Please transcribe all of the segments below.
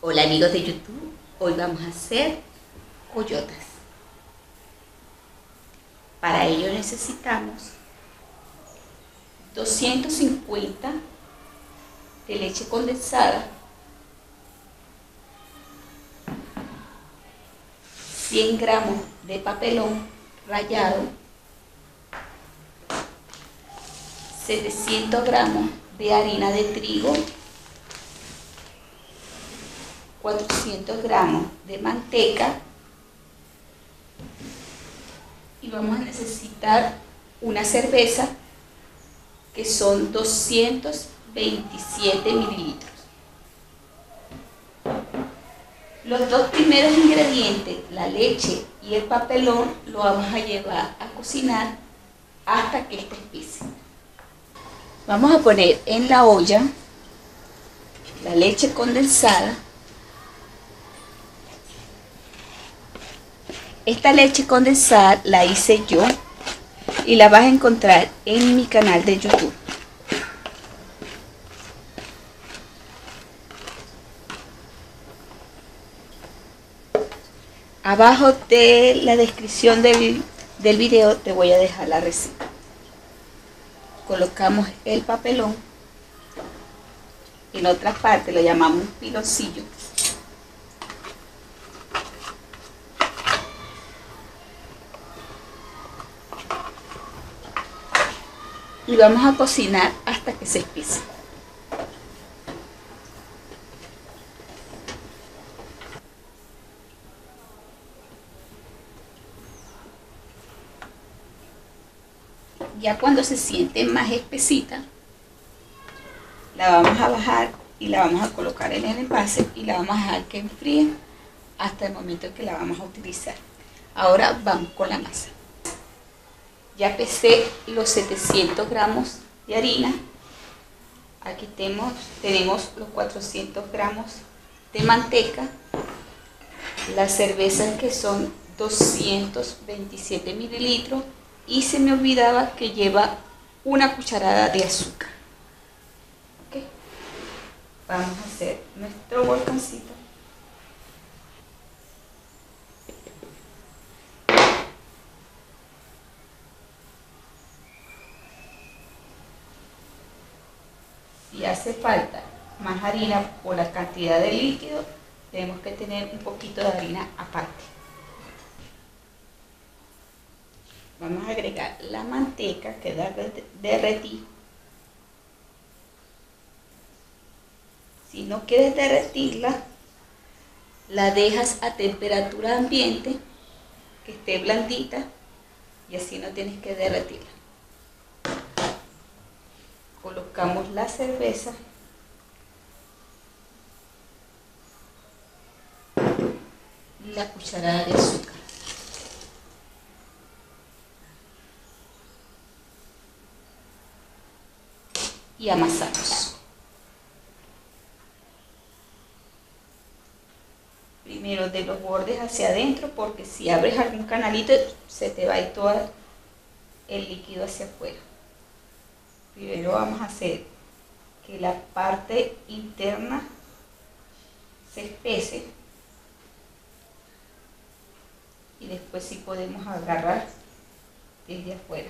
Hola amigos de YouTube, hoy vamos a hacer coyotas. Para ello necesitamos 250 de leche condensada, 100 gramos de papelón rallado, 700 gramos de harina de trigo, 400 gramos de manteca y vamos a necesitar una cerveza que son 227 mililitros. Los dos primeros ingredientes, la leche y el papelón, lo vamos a llevar a cocinar hasta que esté espese. Vamos a poner en la olla la leche condensada. Esta leche condensada la hice yo y la vas a encontrar en mi canal de YouTube. Abajo de la descripción del video te voy a dejar la receta. Colocamos el papelón, en otra parte lo llamamos un piloncillo. Y vamos a cocinar hasta que se espese. Ya cuando se siente más espesita, la vamos a bajar y la vamos a colocar en el envase y la vamos a dejar que enfríe hasta el momento en que la vamos a utilizar. Ahora vamos con la masa. Ya pesé los 700 gramos de harina. Aquí tenemos los 400 gramos de manteca, la cerveza que son 227 mililitros y se me olvidaba que lleva una cucharada de azúcar. ¿Okay? Vamos a hacer nuestro volcancito. Si hace falta más harina por la cantidad de líquido, tenemos que tener un poquito de harina aparte. Vamos a agregar la manteca que da derretir. Si no quieres derretirla, la dejas a temperatura ambiente, que esté blandita, y así no tienes que derretirla. Colocamos la cerveza y la cucharada de azúcar. Y amasamos. Primero de los bordes hacia adentro, porque si abres algún canalito se te va a ir todo el líquido hacia afuera. Primero vamos a hacer que la parte interna se espese y después sí podemos agarrar desde afuera.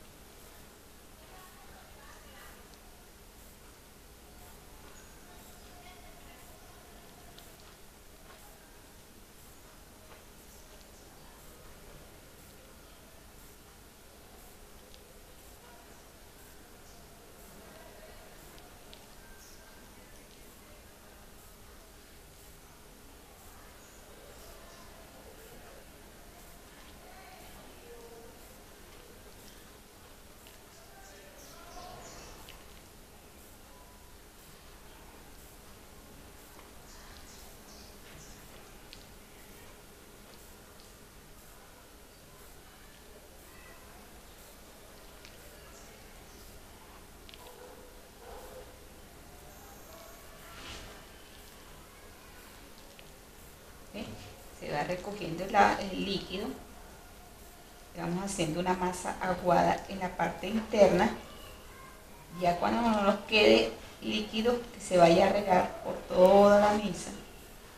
Se va recogiendo el líquido, vamos haciendo una masa aguada en la parte interna. Ya cuando no nos quede líquido que se vaya a regar por toda la mesa,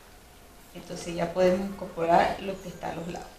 Entonces ya podemos incorporar lo que está a los lados.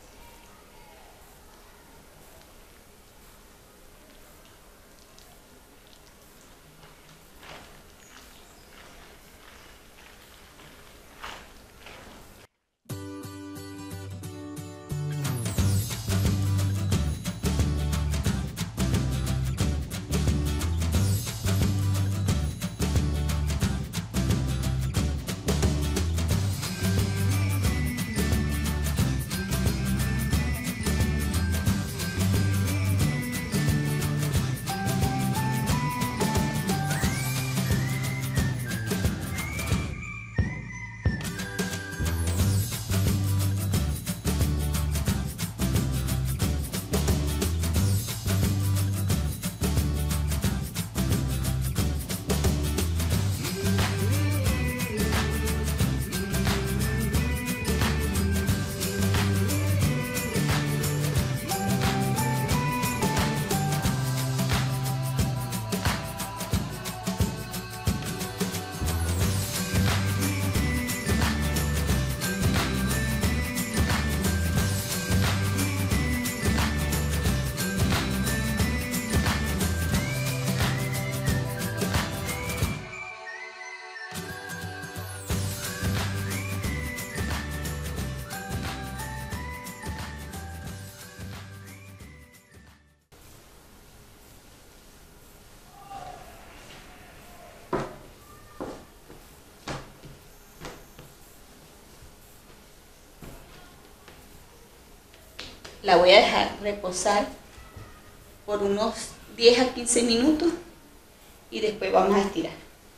La voy a dejar reposar por unos 10 a 15 minutos y después vamos a estirar.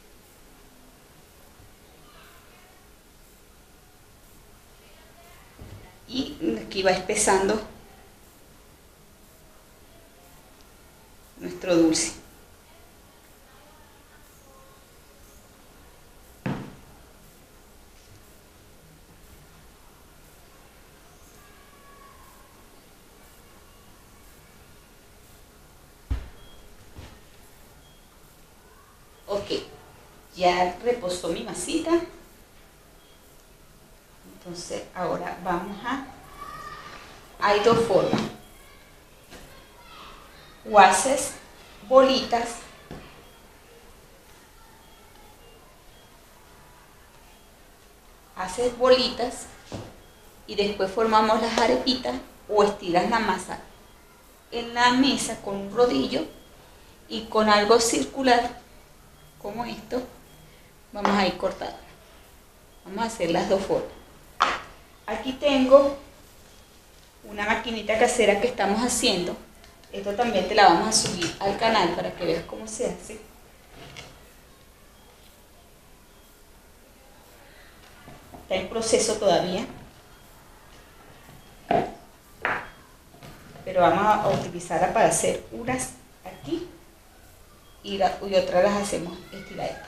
Y aquí va espesando nuestro dulce. Ok, ya reposó mi masita. Entonces ahora vamos a... Hay dos formas. O haces bolitas y después formamos las arepitas, o estiras la masa en la mesa con un rodillo y con algo circular como esto vamos a ir cortando. Vamos a hacer las dos formas. Aquí tengo una maquinita casera que estamos haciendo. Esto también te la vamos a subir al canal para que veas cómo se hace. Está en proceso todavía, pero vamos a utilizarla para hacer unas aquí y otras las hacemos estiraditas.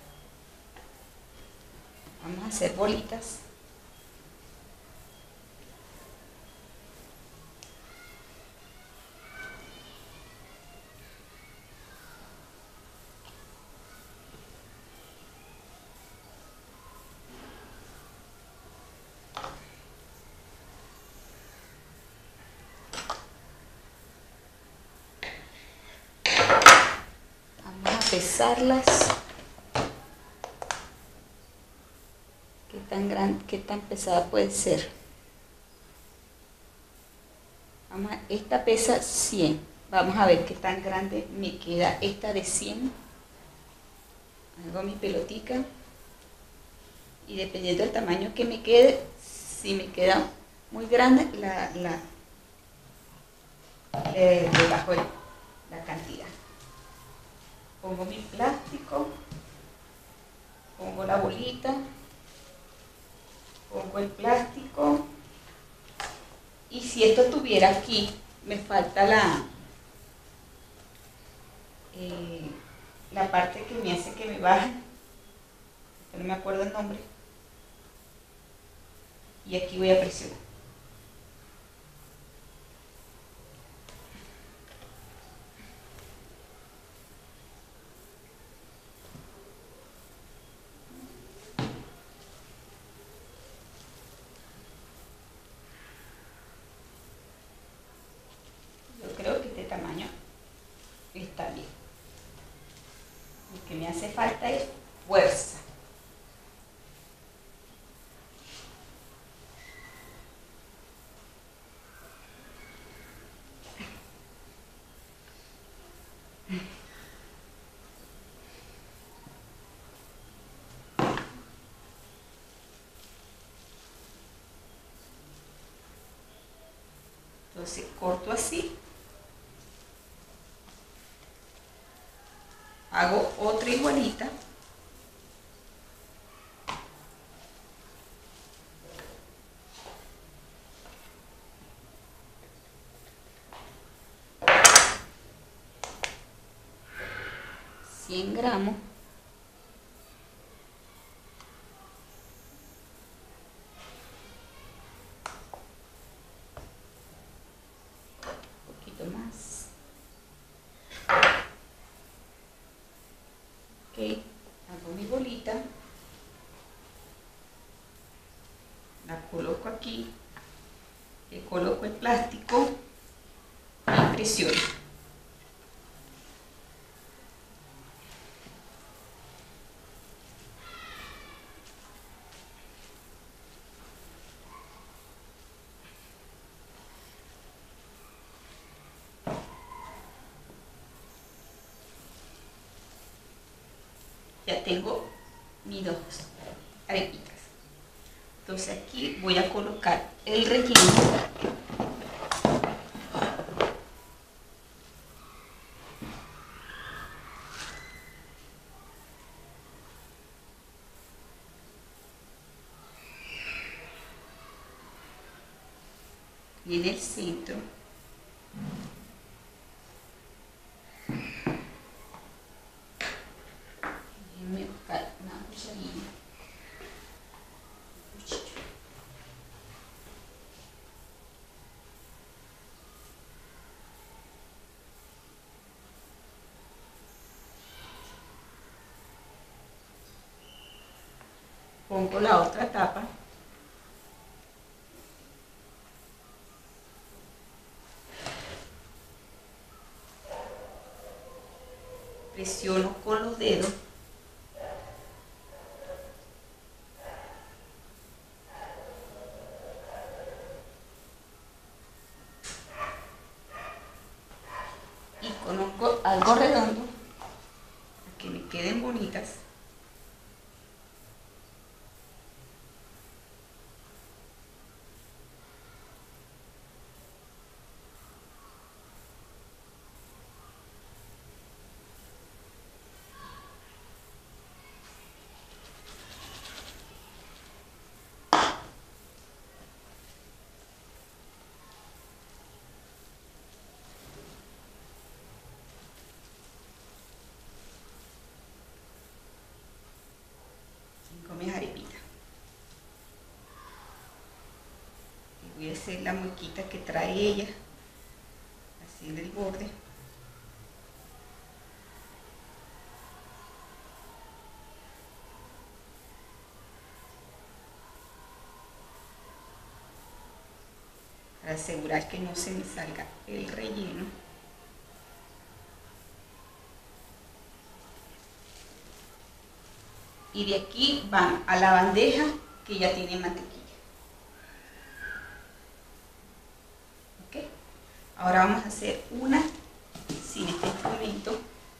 Vamos a hacer bolitas. Vamos a pesarlas. Qué tan grande, qué tan pesada puede ser. Esta pesa 100. Vamos a ver qué tan grande me queda esta de 100. Hago mi pelotica y dependiendo del tamaño que me quede, si me queda muy grande, le bajo la cantidad. Pongo mi plástico, pongo la bolita, pongo el plástico, y si esto estuviera aquí, me falta la parte que me hace que me baje, no me acuerdo el nombre, y aquí voy a presionar. está bien. Lo que me hace falta es fuerza. Entonces corto así, hago otra igualita, gramos, un poquito más. Ok, hago mi bolita, la coloco aquí, le coloco el plástico y presiono. Ya tengo mis dos arepitas. Entonces aquí voy a colocar el relleno. Y en el centro déjenme buscar una cucharilla. Pongo la otra tapa. Presiono con los dedos. Y coloco algo redondo para que me queden bonitas. Con mis arepitas. Y voy a hacer la muequita que trae ella, así en el borde. Para asegurar que no se me salga el relleno. Y de aquí van a la bandeja que ya tiene mantequilla. ¿Ok? Ahora vamos a hacer una sin este instrumento.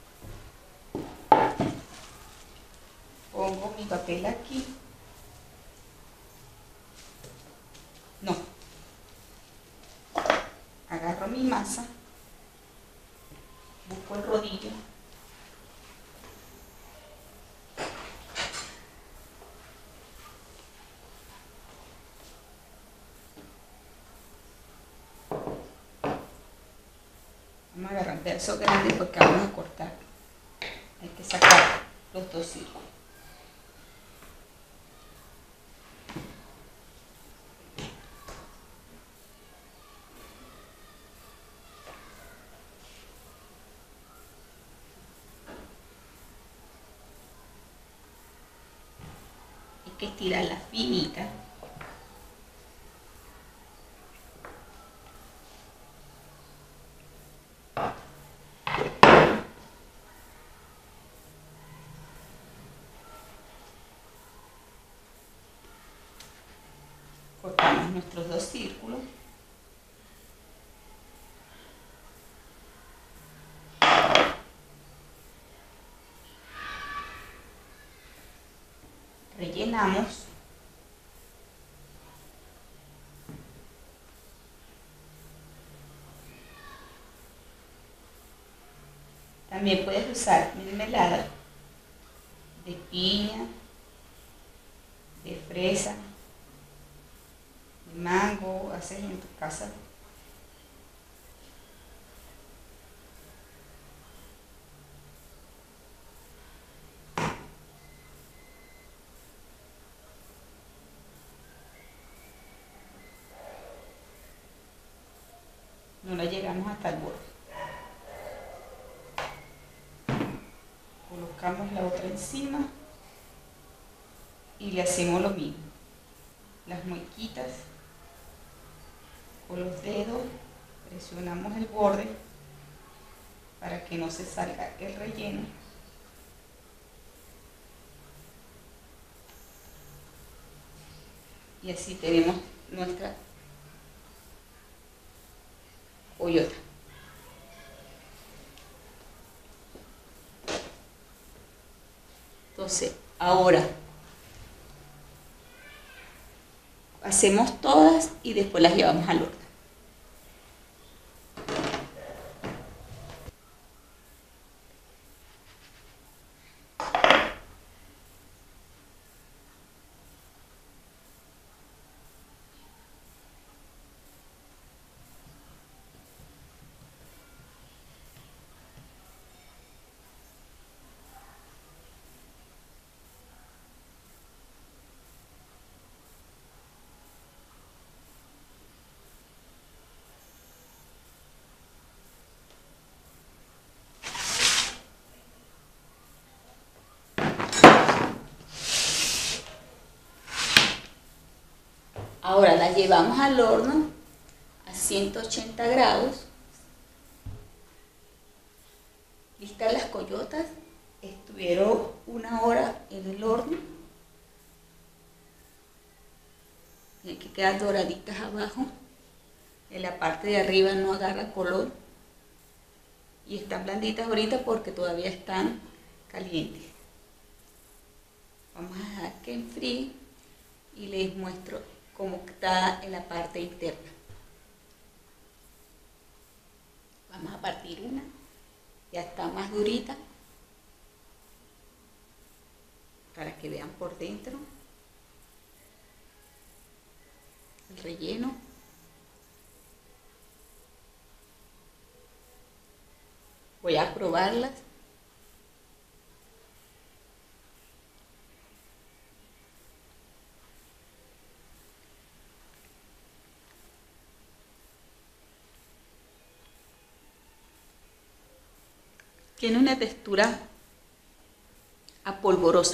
Pongo mi papel aquí. No. Agarro mi masa. Busco el rodillo. Vamos a agarrar un pedazo grande porque vamos a cortar. Hay que sacar los dos círculos. Hay que estirar las finitas. nuestros 2 círculos. Rellenamos. También puedes usar mermelada de piña, de fresa, de mango, haces en tu casa. No la llegamos hasta el borde. Colocamos la otra encima y le hacemos lo mismo. Las muequitas con los dedos, presionamos el borde para que no se salga el relleno. Y así tenemos nuestra hoyota. Entonces, ahora hacemos todas y después las llevamos al horno. Ahora las llevamos al horno a 180 grados. Listas las coyotas. Estuvieron 1 hora en el horno. Tienen que quedar doraditas abajo. En la parte de arriba no agarra color. Y están blanditas ahorita porque todavía están calientes. Vamos a dejar que enfríe y les muestro cómo está en la parte interna. Vamos a partir una. Ya está más durita. Para que vean por dentro el relleno. Voy a probarlas. Tiene una textura apolvorosa.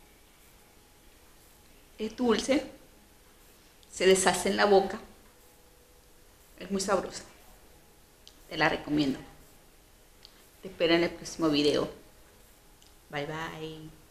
Es dulce, se deshace en la boca, es muy sabrosa. Te la recomiendo. Te espero en el próximo video. Bye bye.